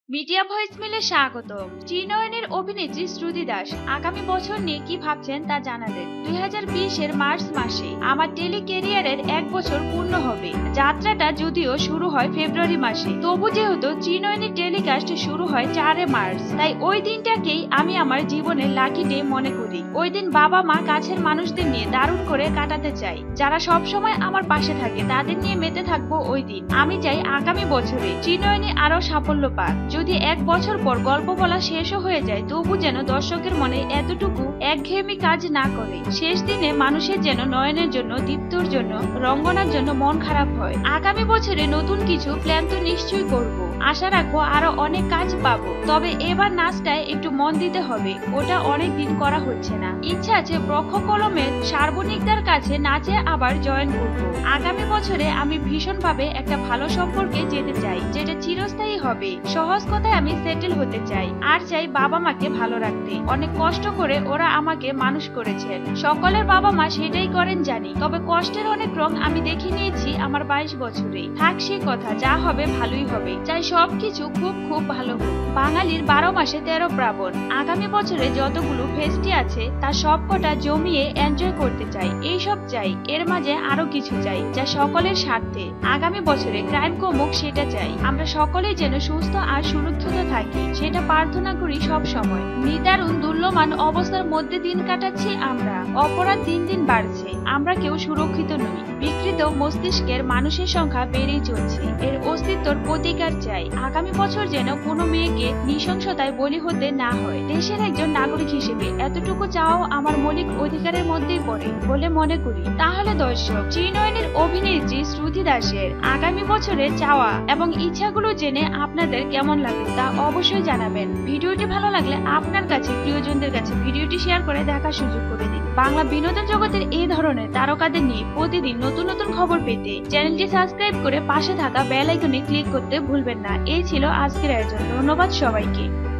Media voice মিলে স্বাগতম। চিনয়নের অভিনেত্রী শ্রুতি দাস আগামী বছর নিয়ে কি ভাবছেন তা জানালেন। 2020-এর মার্চ মাসে আমার টেলি ক্যারিয়ারের 1 বছর পূর্ণ হবে। যাত্রাটা যদিও শুরু হয় ফেব্রুয়ারি মাসে, তবু যেহেতু চিনয়নের টেলিকাস্ট শুরু হয় 4 মার্চ, তাই ওই দিনটাকেই আমি আমার জীবনের লাকি ডে মনে করি। ওই দিন বাবা মা কাছের মানুষদের নিয়ে দারুণ করে কাটাতে চাই। যারা সব সময় আমার পাশে থাকে তাদের নিয়ে মেতে থাকবো ওই দিন। আমি চাই আগামী বছরে চিনয়নী আরো সাফল্য পাক। যদি 1 বছর পর গল্প বলা শেষও হয়ে যায়, তবু যেন দর্শকের মনে এতটুকু একঘেয়েমি কাজ না করে। শেষ দিনে মানুষের যেন নয়নের জন্য, দীপ্তর জন্য, রঙ্গনার জন্য মন খারাপ হয়। আগামী বছরে নতুন কিছু প্ল্যান তো নিশ্চয়ই করব। আশা রাখবো আরো অনেক কাজ পাবো। তবে এবার নাচটায় একটু মন দিতে হবে, ওটা অনেক দিন করা হচ্ছে না। ইচ্ছা আছে ব্রক্ষ কলমের সার্বনিকদার কাছে নাচে আবার জয়েন করব। আগামী বছরে আমি ভীষণভাবে একটা ভালো সম্পর্কে যেতে চাই, যেটা চিরস্থায়ী হবে। সহজ কথায় আমি সেটেল হতে চাই, আর চাই বাবা মাকে ভালো রাখতে। অনেক কষ্ট করে ওরা আমাকে মানুষ করেছেন। সকলের বাবা মা সেটাই করেন জানি, তবে কষ্টের অনেক রং আমি দেখে নিয়েছি আমার 22 বছরে। থাক সে কথা, যা হবে ভালোই হবে। চাই সবকিছু খুব খুব ভালো হোক। বাঙালির 12 মাসে 13 প্রাবণ। আগামী বছরে যতগুলো ফেস্টি আছে তা সবকটা জমিয়ে এনজয় করতে চাই। এইসব চাই, এর মাঝে আরো কিছু চাই যা সকলের স্বার্থে। আগামী বছরে ক্রাইম কমুক, সেটা চাই। আমরা সকলেই যেন সুস্থ আর সুরক্ষিত থাকি, সেটা প্রার্থনা করি সব সময়। নিদারুণ দুর্লমান অবস্থার মধ্যে দিন কাটাচ্ছি আমরা। অপরাধ দিন দিন বাড়ছে, আমরা কেউ সুরক্ষিত নই। বিকৃত মস্তিষ্কের মানুষের সংখ্যা বেড়েই চলছে। এর অস্তিত্বর প্রতিকার চাই। আগামী বছর যেন কোনো মেয়েকে নৃশংসতায় বলি হতে না হয়। দেশের একজন নাগরিক হিসেবে এতটুকু চাওয়াও আমার মৌলিক অধিকারের মধ্যেই পড়ে বলে মনে করি। তাহলে দর্শক, চিনয়নের অভিনেত্রী শ্রুতি দাসের আগামী বছরের চাওয়া এবং ইচ্ছাগুলো জেনে আপনাদের কেমন লাগলো তা অবশ্যই জানাবেন। ভিডিওটি ভালো লাগলে আপনার কাছে, প্রিয়জনদের কাছে ভিডিওটি শেয়ার করে দেখার সুযোগ করে দিন। বাংলা বিনোদন জগতের এই ধরনের তারকাদের নিয়ে প্রতিদিন নতুন নতুন খবর পেতে চ্যানেলটি সাবস্ক্রাইব করে পাশে থাকা বেল আইকনে ক্লিক করতে ভুলবেন না। এই ছিল আজকের আয়োজন। ধন্যবাদ সবাইকে।